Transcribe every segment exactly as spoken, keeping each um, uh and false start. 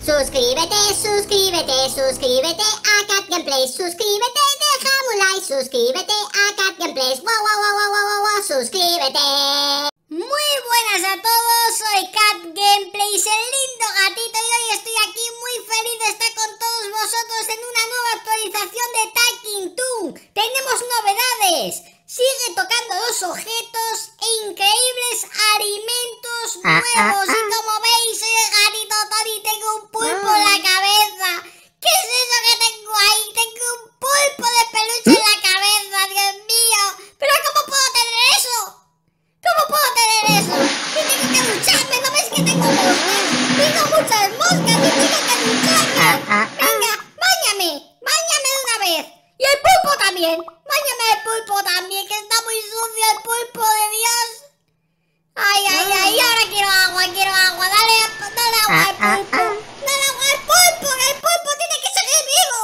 Suscríbete, suscríbete, suscríbete a Cat Gameplays. Suscríbete, déjame un like. Suscríbete a Cat Gameplays. Wow, wow, wow, wow, wow, wow, suscríbete. Muy buenas a todos, soy Cat Gameplays, el lindo gatito, y hoy estoy aquí muy feliz de estar con todos vosotros en una nueva actualización de Talking Toon. Tenemos novedades. Sigue tocando los objetos e increíbles alimentos Ah, nuevos. ah, ah. Y como veis, soy el gatito Tony, tengo un pulpo en la cabeza. ¿Qué es eso que tengo ahí? Tengo un pulpo de peluche en la cabeza, Dios mío. ¿Pero cómo puedo tener eso? ¿Cómo puedo tener eso? Y tengo que ducharme, ¿no ves que tengo moscas? Tengo muchas moscas y tengo que ducharme. Ah, ah, ah. Venga, báñame, báñame de una vez. Y el pulpo también. Báñame el pulpo también, que está muy sucio el pulpo de Dios. Ay, ay, ay, ahora quiero agua, quiero agua. Dale, dale agua al Ah, ah, pulpo. ah. Dale agua al pulpo, que el pulpo tiene que seguir vivo.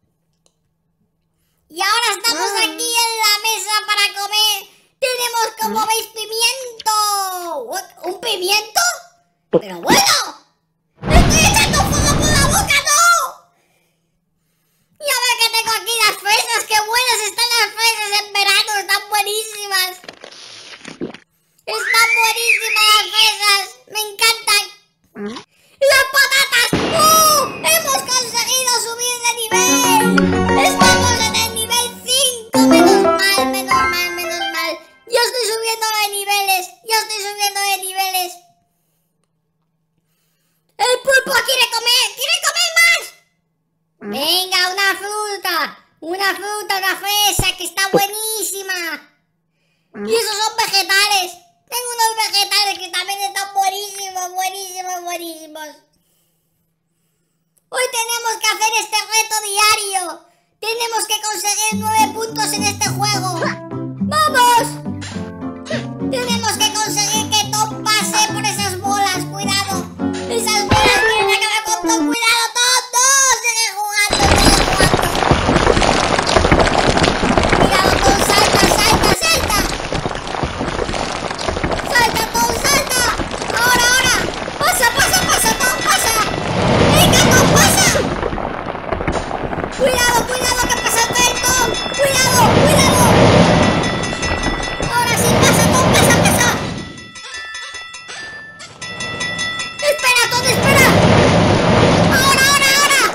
Y ahora estamos aquí en la mesa para comer. Tenemos, como veis, pimiento. ¿What? ¿Un pimiento? Pero bueno, estoy echando fuego por la boca, no. Y a ver que tengo aquí las fresas, qué buenas están las fresas en verano, están buenísimas. Están buenísimas las fresas, me encantan. ¡Las patatas! ¡Uh! ¡Hemos conseguido subir de nivel! ¡Estamos en el nivel cinco! Menos mal, menos mal, menos mal. Yo estoy subiendo de niveles, yo estoy subiendo de niveles. ¡El pulpo quiere comer! ¡Quiere comer más! Venga, una fruta, una fruta, una fresa que está buenísima. Y esos son vegetales. Tengo unos vegetales que también están buenísimos, buenísimos, buenísimos. Hoy tenemos que hacer este reto diario. Tenemos que conseguir nueve puntos en este juego. ¡Vamos! Tenemos que conseguir que Tom pase por esas bolas. Cuidado. Esas bolas quieren acabar con Tom. Cuidado, Tom. No, sigue jugando, sigue jugando. Cuidado, Tom. Salta, salta, salta. Salta, Tom, salta. Ahora, ahora. Pasa, pasa, pasa, Tom, pasa. Venga, Tom, pasa. Cuidado, cuidado, que pasa el Tom. Cuidado, cuidado. Ahora sí, pasa, Tom, pasa, pasa. Espera, Tom, espera. Ahora, ahora, ahora.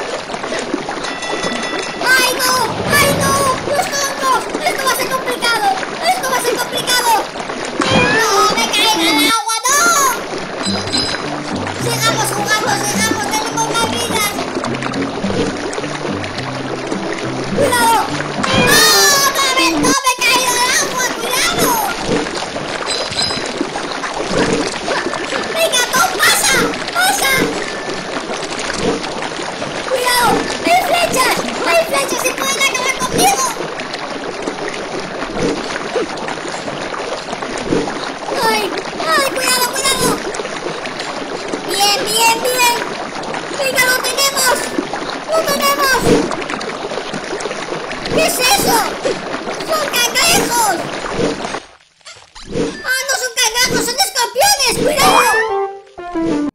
¡Ay, no! ¡Ay, no! ¡Los troncos! ¡Esto va a ser complicado! ¡Esto va a ser complicado! ¡No! ¡Me caí en el agua! ¡No! Sigamos jugando, sigamos, tenemos más vidas. ¡Cuidado! ¡No! ¡Otra vez! ¡No! ¡Me he caído en el agua! ¡Cuidado! ¡Venga, Tom! ¡Pasa! ¡Pasa! ¡Cuidado! ¡Hay flechas! ¡Hay flechas y pueden acabar conmigo! ¡Ay! ¡Ay! ¡Cuidado, cuidado! ¡Bien, bien, bien! ¡Venga, lo tenemos! ¡Lo tenemos! ¿Qué es eso? ¡Son cangrejos! ¡Ah, no son cangrejos! ¡Son escorpiones! ¡Cuidado!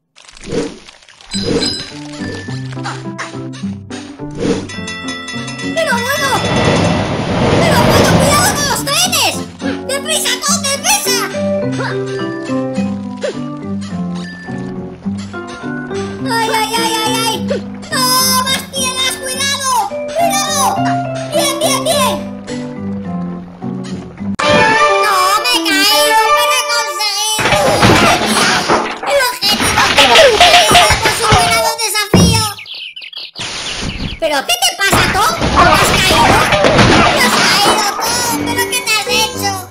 ¡Pero bueno! ¡Pero bueno! ¡Cuidado con los trenes! ¡Deprisa, Tom! ¡Deprisa! ¡Ay, ay, ay, ay, ay! ¡No! ¡Más piedras! ¡Cuidado! ¡Cuidado! ¡Bien, bien, bien! ¡No! ¡Me he caído! ¡Pero he conseguido! ¡El objetivo! ¡Hemos superado el desafío! ¿Pero qué te pasa, Tom? ¿Te has caído? ¡Te has caído, Tom! ¿Pero qué te has hecho?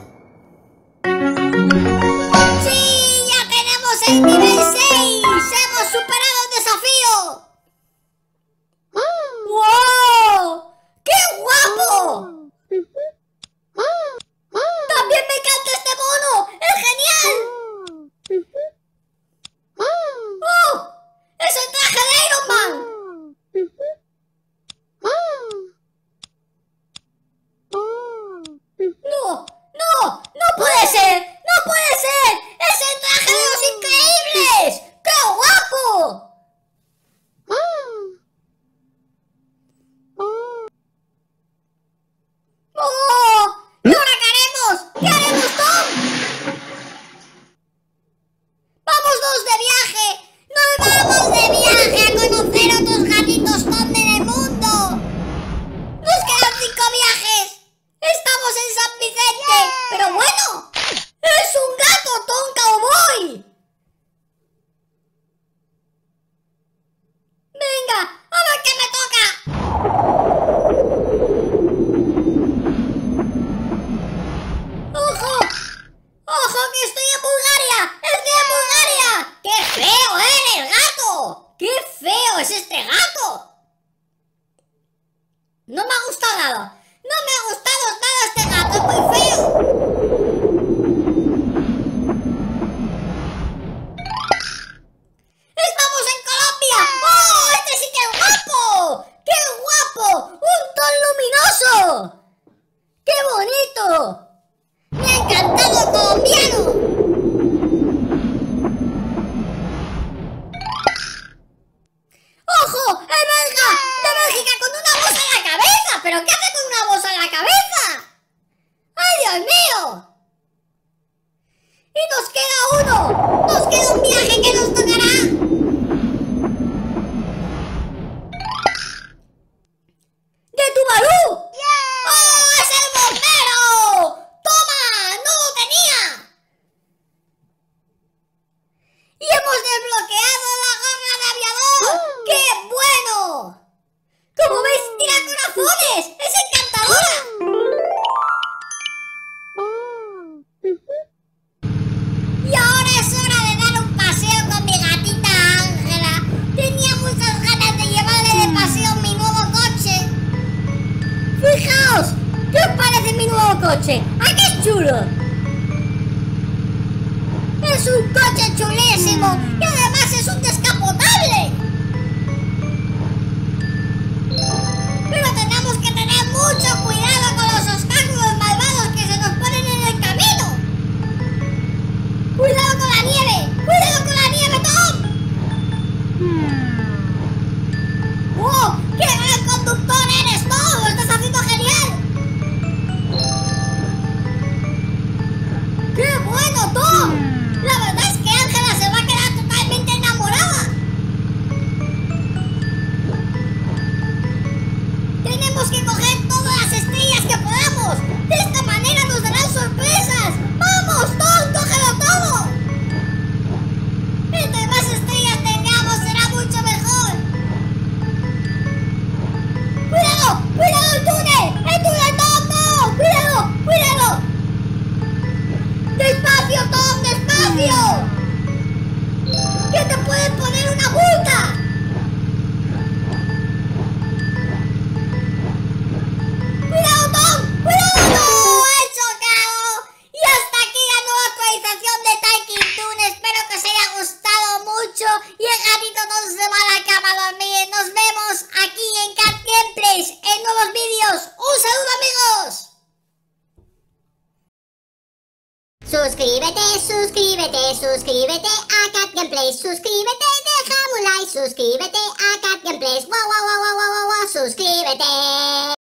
¡Sí! ¡Ya tenemos el nivel seis! ¡Hemos superado el desafío! ¡Wow! ¡Qué guapo! ¡También me encanta este mono! ¡Es genial! ¡Oh! ¡Es el traje de Iron Man! feo es este gato! No me ha gustado nada. No me ha gustado nada este gato, es muy feo. ¡Estamos en Colombia! ¡Oh, este sí que es guapo! ¡Qué guapo! ¡Un ton luminoso! ¡Qué bonito! ¡Me ha encantado el colombiano! ¡Ojo! ¡Es belga! ¡De Bélgica con una bolsa en la cabeza! ¿Pero qué hace con una bolsa en la cabeza? ¡Ay, Dios mío! ¡Y nos queda uno! ¡Nos queda un viaje que nos tocará! ¡De Tuvalu! Yeah. ¡Oh, es el bombero! ¡Toma! ¡No lo tenía! ¡Y hemos desbloqueado la gorra de aviador! ¡Oh! ¡Qué bueno! ¡Como veis, tira corazones! ¡Es encantadora! Y ahora es hora de dar un paseo con mi gatita Ángela. Tenía muchas ganas de llevarle de paseo mi nuevo coche. ¡Fijaos! ¿Qué os parece mi nuevo coche? ¡Ah, qué es chulo! ¡Es un coche chulísimo! ¡Y además es un descapotable! Pero tenemos que tener mucho cuidado con los obstáculos malvados que se nos ponen en el camino. ¡Cuidado con la nieve! ¡Cuidado con la nieve, Tom! ¡Oh! ¡Qué gran conductor eres, Tom! ¡Lo estás haciendo genial! ¡Qué bueno, Tom! La verdad es que Ángela se va a quedar totalmente enamorada. Tenemos que coger todas las estrellas que podamos. De esta manera nos darán sorpresas. ¡Vamos, Tom! ¡Cógelo todo! Entre más estrellas tengamos será mucho mejor. ¡Cuidado! ¡Cuidado el túnel! ¡El túnel, Tom! ¡No! ¡Cuidado! ¡Cuidado! ¡Despacio, Tom! ¡Despacio! ¡Que te pueden poner una multa! ¡Cuidado, Tom! ¡Cuidado! ¡No! ¡He chocado! Y hasta aquí la nueva actualización de Tycoon Toon. Espero que os haya gustado mucho. Y el gatito Tom se va a la cama a dormir. Nos vemos aquí en Cat Gameplays en nuevos vídeos. ¡Un saludo, amigos! Suscríbete, suscríbete, suscríbete a Cat Gameplays. Suscríbete, déjame un like. Suscríbete a Cat Gameplays. Wow, wow, wow, wow, wow, wow, suscríbete.